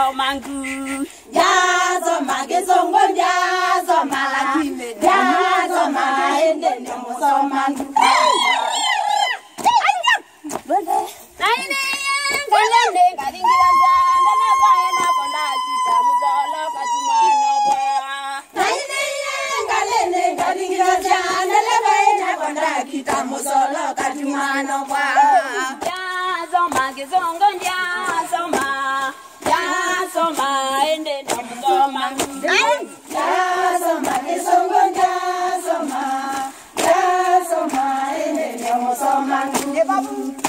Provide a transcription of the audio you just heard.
mangu. Jazo magezongo jazo malakime jazo maende nyoso mangu. Kita musolo katimano kwa jazo magezongo jazo ma ende jazo magezongo jazo ma ende jazo